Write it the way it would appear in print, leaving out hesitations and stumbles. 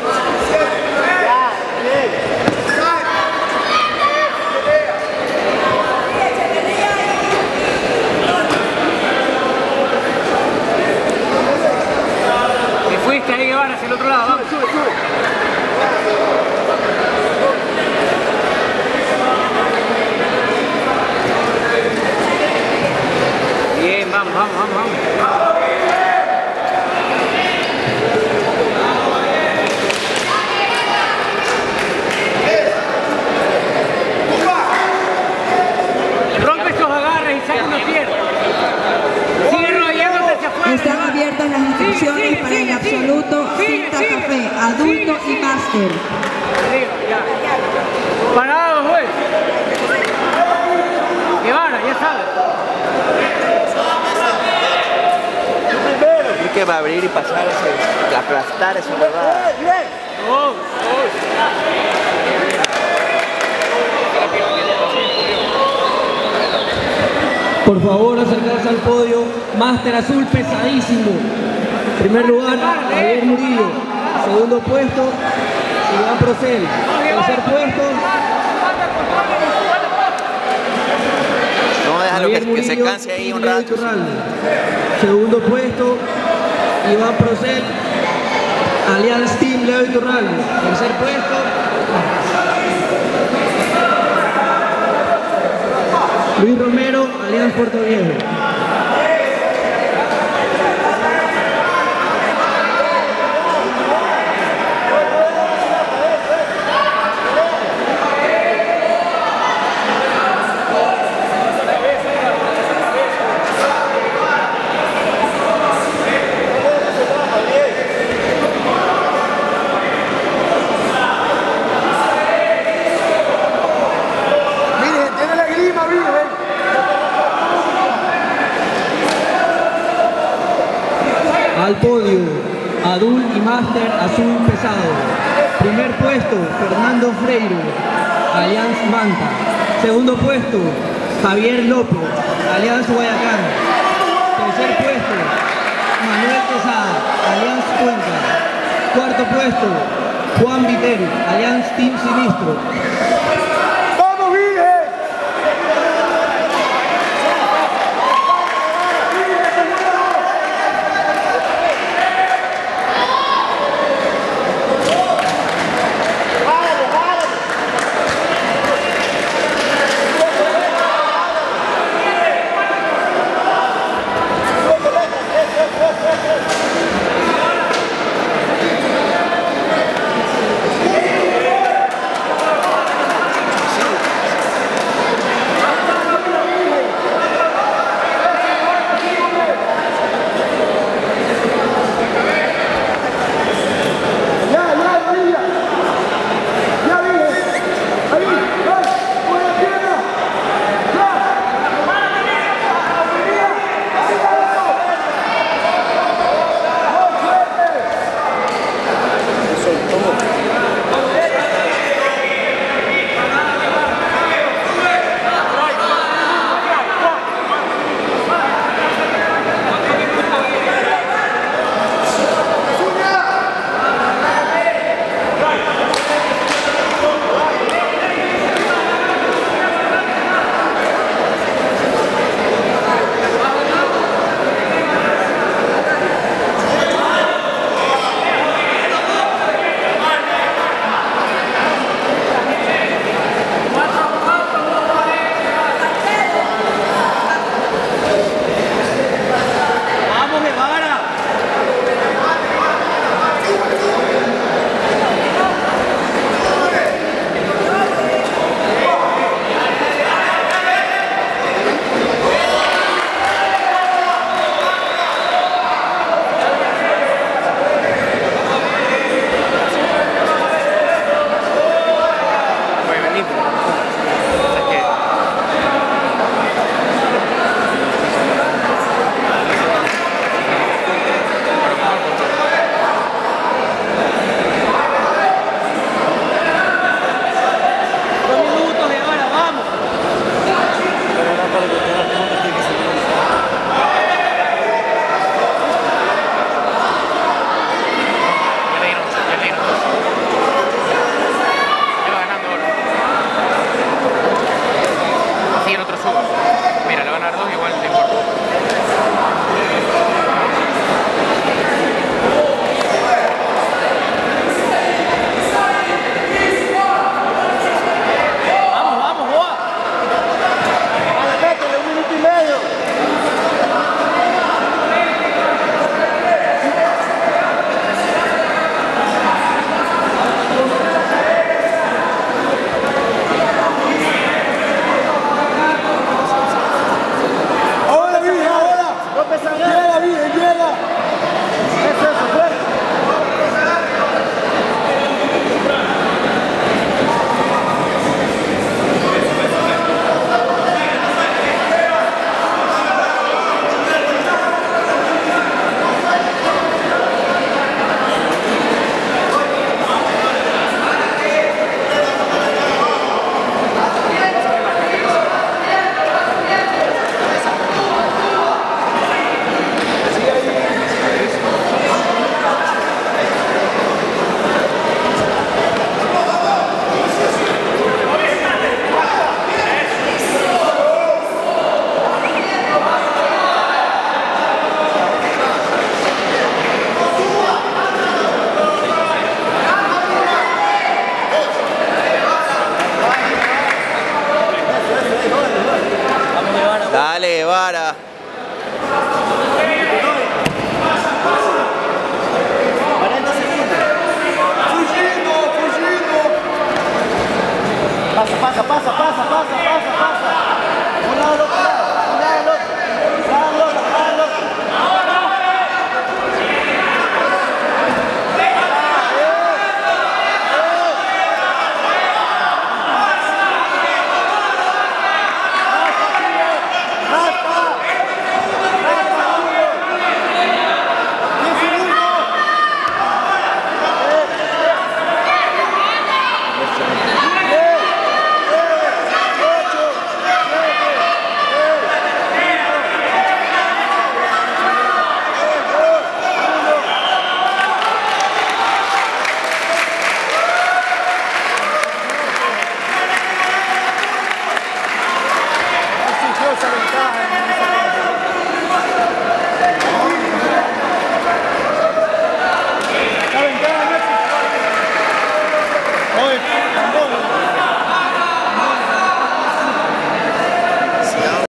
Te fuiste ahí, Guevara, hacia el otro lado, vamos. Bien, vamos. Rompe estos agarres y saca una pierna. Sigue rodeándote hacia afuera. Están abiertas las inscripciones para el absoluto Cinta Café, adulto y máster. Arriba, ya. Parados, güey. Guevara, ya sabes. Hay que va a abrir y pasar ese, aplastar esa verdad. Por favor, acercarse al podio. Máster azul pesadísimo. Primer lugar, Javier Murillo. Segundo puesto, Iván Procel. Tercer puesto, No, déjalo Javier que se Murillo, canse ahí un Leo rato. Iturralde. Segundo puesto, Iván Procel. Allianz Team Leo Iturralde. Tercer puesto, Luis Romero, Allianz Puerto Viejo. Al podio, Adul y Máster azul pesado. Primer puesto, Fernando Freire, Allianz Manta. Segundo puesto, Javier López, Allianz Guayacán. Tercer puesto, Manuel Quesada, Allianz Cuenca. Cuarto puesto, Juan Viteri, Allianz Team Sinistro.